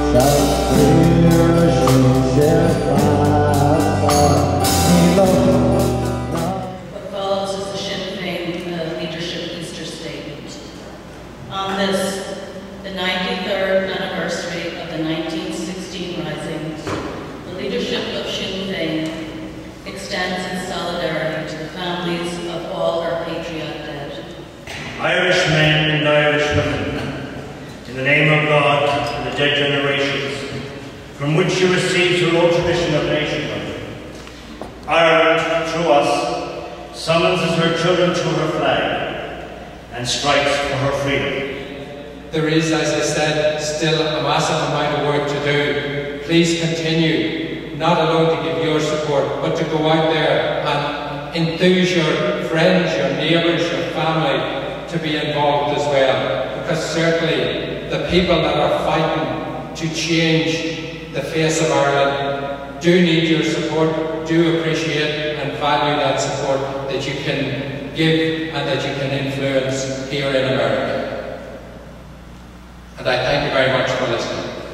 What follows is the Sinn Féin Leadership Easter Statement. On this, the 93rd anniversary of the 1916 Rising, the leadership of Sinn Féin extends its solidarity to the families of all our patriot dead. Irish men and Irish women, in the name of God and the dead generations, from which she receives her old tradition of nationhood, Ireland, through us, summonses her children to her flag and strikes for her freedom. There is, as I said, still a massive amount of work to do. Please continue, not alone to give your support, but to go out there and enthuse your friends, your neighbours, your family to be involved as well. Because certainly the people that are fighting to change the face of Ireland do need your support, do appreciate and value that support that you can give and that you can influence here in America. And I thank you very much for listening.